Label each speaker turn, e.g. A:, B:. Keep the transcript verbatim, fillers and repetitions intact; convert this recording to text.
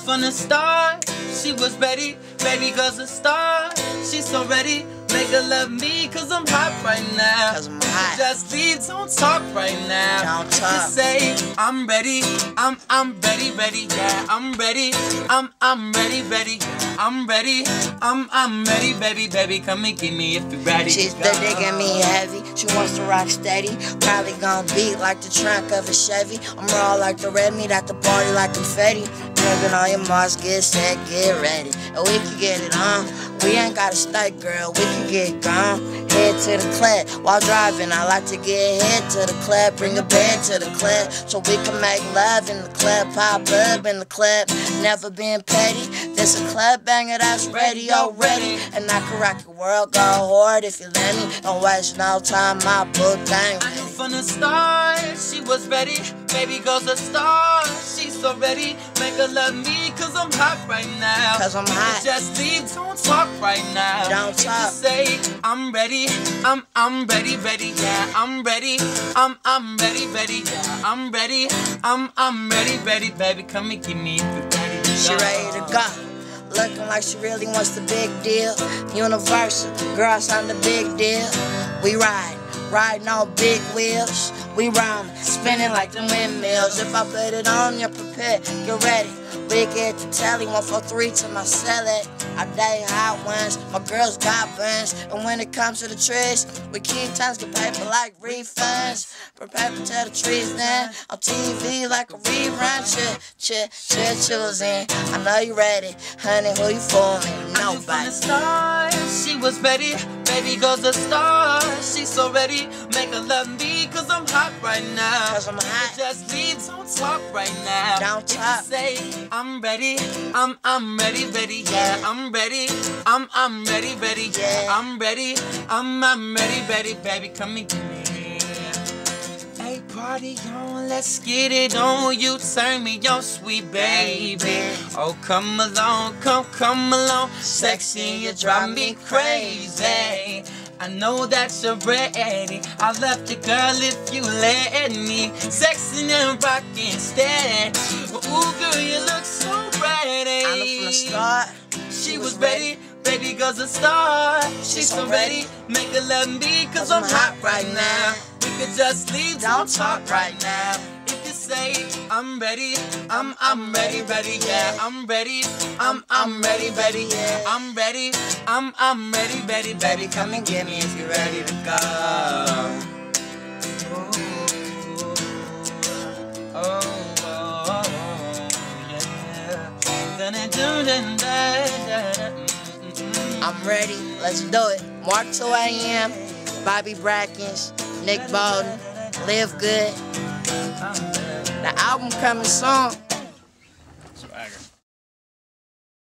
A: from the start, she was ready. Baby girl's a star, she's so ready. Make her love me, cause I'm hot right now.
B: Cause I'm hot.
A: Just leave, don't talk right now.
B: Don't talk.
A: Just say, I'm ready, I'm, I'm ready, ready, yeah. I'm ready, I'm, I'm ready, ready, yeah. I'm ready, I'm, I'm ready, baby, baby. Come and get me if you're ready.
B: She's the digging me heavy, she wants to rock steady. Probably gon' beat like the trunk of a Chevy. I'm raw like the red meat at the party like confetti. Moving on your marks, get set, get ready. And we can get it on. We ain't gotta stay, girl, we can get gone. Head to the club while driving. I like to get head to the club, bring a bed to the club, so we can make love in the club, pop up in the club. Never been petty. This a club banger that's ready already, and I can rock your world, go hard if you let me. Don't waste no time, my book ain't ready.
A: From the start, she was ready. Baby girl's a star, she's so ready. Make her love me, cause I'm hot right now.
B: Cause I'm hot.
A: Just leave, don't talk right now.
B: Don't talk.
A: Just say, I'm ready, I'm, I'm ready, ready, yeah. I'm ready, I'm, I'm ready, ready, yeah. I'm ready, I'm, I'm ready, ready, baby. Come and get me if you're ready to go.
B: She ready to go. Looking like she really wants the big deal. Universal, girl, I'm the big deal. We ride, riding on big wheels. We round, spinning like the windmills. If I put it on, you're prepared, get ready. We get to telly, one four three to my celly. I date hot ones, my girls got buns. And when it comes to the trees, we keep times get paper like refunds. Prepare to tell the trees then, on T V like a rerun. Chill, chill, chill, choosing. I know you ready, honey, who you fooling? Nobody.
A: From the start, she was ready. Baby girl's a star, she's so ready. Make her love me, cause I'm hot right now.
B: Cause I'm hot.
A: Just leave, don't talk right now.
B: Don't talk.
A: If you say, I'm ready, I'm, I'm ready, ready, yeah. I'm ready, I'm, I'm ready, ready, yeah. I'm ready, I'm, I'm ready, ready, baby. Come and get me. Hey, party on, let's get it on. You turn me on, sweet baby. Oh, come along, come, come along. Sexy, you drive me crazy. I know that you're ready. I love you, girl, if you let me. Sexy and rockin' steady. Ooh, girl, you look so ready.
B: I know from the start,
A: she was ready. Baby girl's a star, she's so ready. Make her love me, cause I'm hot right now. We could just leave, don't talk right now. If you say, I'm ready, I'm, I'm ready, ready, yeah. I'm ready, I'm, I'm ready, ready, yeah. I'm ready, I'm, I'm ready, ready, baby. Come and get me if you're ready to go. Oh, oh, oh, oh, yeah.
B: I'm ready, let's do it. Mark two A M, Bobby Brackins, Nick Bowden, Live Good. The album coming soon.